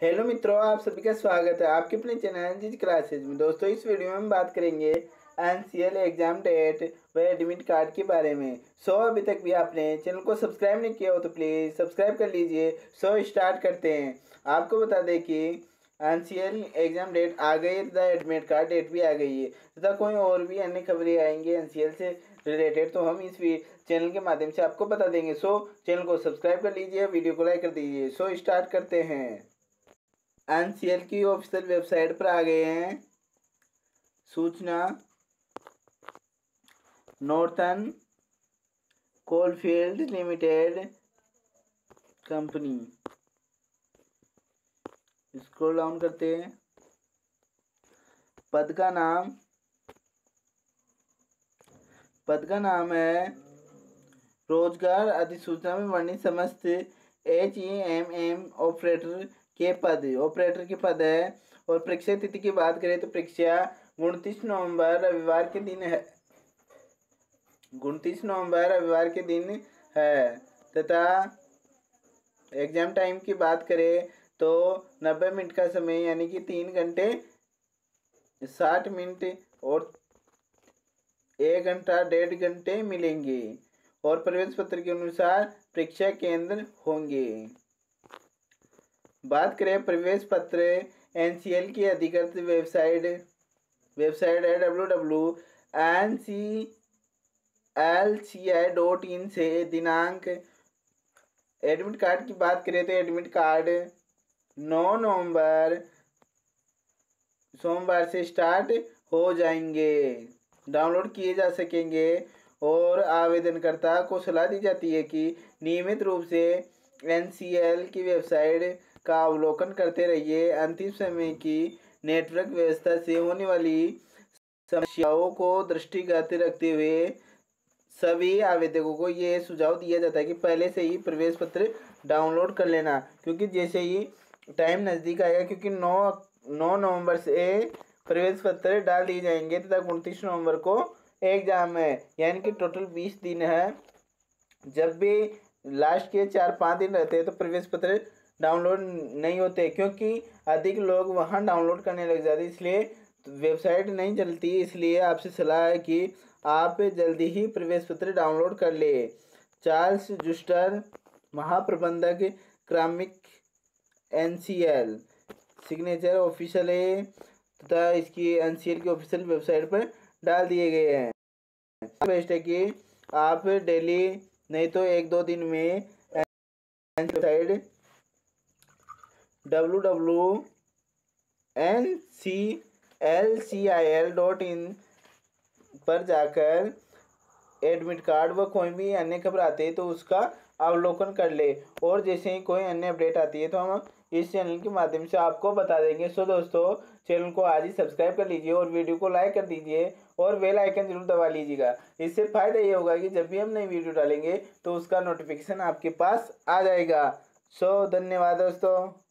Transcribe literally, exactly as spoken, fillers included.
Hello मित्रों, आप सभी का स्वागत है आपके अपने चैनल जिस क्लासेज में। दोस्तों, इस वीडियो में हम बात करेंगे एनसीएल एग्जाम डेट व एडमिट कार्ड के बारे में। सो अभी तक भी आपने चैनल को सब्सक्राइब नहीं किया हो तो प्लीज़ सब्सक्राइब कर लीजिए। सो स्टार्ट करते हैं। आपको बता दें कि एनसीएल एग्जाम डेट आ गई है तथा एडमिट कार्ड डेट भी आ गई है तथा कोई और भी अन्य खबरें आएंगी एनसीएल से रिलेटेड तो हम इस चैनल के माध्यम से आपको बता देंगे। सो चैनल को सब्सक्राइब कर लीजिए, वीडियो को लाइक कर दीजिए। सो स्टार्ट करते हैं। एनसीएल की ऑफिशियल वेबसाइट पर आ गए हैं सूचना। Northern coalfield limited company, scroll down करते हैं। पद का नाम पद का नाम है रोजगार अधिसूचना में वर्णित समस्त H E M M operator के पद ऑपरेटर के पद है। और परीक्षा तिथि की बात करें तो परीक्षा उनतीस नवंबर रविवार के दिन है उनतीस नवंबर रविवार के दिन है तथा एग्जाम टाइम की बात करें तो नब्बे मिनट का समय यानी कि तीन घंटे साठ मिनट और एक घंटा डेढ़ घंटे मिलेंगे। और प्रवेश पत्र के अनुसार परीक्षा केंद्र होंगे। बात करें प्रवेश पत्र, एनसीएल की अधिकृत वेबसाइट वेबसाइट है W W N C L C I dot in से दिनांक। एडमिट कार्ड की बात करें तो एडमिट कार्ड नौ नवंबर सोमवार से स्टार्ट हो जाएंगे, डाउनलोड किए जा सकेंगे। और आवेदनकर्ता को सलाह दी जाती है कि नियमित रूप से एनसीएल की वेबसाइट का अवलोकन करते रहिए। अंतिम समय की नेटवर्क व्यवस्था से होने वाली समस्याओं को दृष्टिगत रखते हुए सभी आवेदकों को ये सुझाव दिया जाता है कि पहले से ही प्रवेश पत्र डाउनलोड कर लेना, क्योंकि जैसे ही टाइम नज़दीक आएगा, क्योंकि नौ नौ नवंबर से प्रवेश पत्र डाल दिए जाएंगे तथा उनतीस नवंबर को एग्जाम है, यानी कि टोटल बीस दिन है। जब भी लास्ट के चार पाँच दिन रहते हैं तो प्रवेश पत्र डाउनलोड नहीं होते, क्योंकि अधिक लोग वहां डाउनलोड करने लग जाते, इसलिए वेबसाइट नहीं चलती। इसलिए आपसे सलाह है कि आप जल्दी ही प्रवेश पत्र डाउनलोड कर ले। चार्ल्स जूस्टर, महाप्रबंधक क्रमिक एनसीएल, सिग्नेचर ऑफिशियल है तथा इसकी एनसीएल की ऑफिशियल वेबसाइट पर डाल दिए गए हैं। बेस्ट है कि आप डेली नहीं तो एक दो दिन में website W W N C L C I L dot in पर जाकर एडमिट कार्ड व कोई भी अन्य खबर आती है तो उसका अवलोकन कर ले। और जैसे ही कोई अन्य अपडेट आती है तो हम इस चैनल के माध्यम से आपको बता देंगे। सो दोस्तों, चैनल को आज ही सब्सक्राइब कर लीजिए और वीडियो को लाइक कर दीजिए और बेल आइकन जरूर दबा लीजिएगा। इससे फ़ायदा ये होगा कि जब भी हम नई वीडियो डालेंगे तो उसका नोटिफिकेशन आपके पास आ जाएगा। सो धन्यवाद दोस्तों।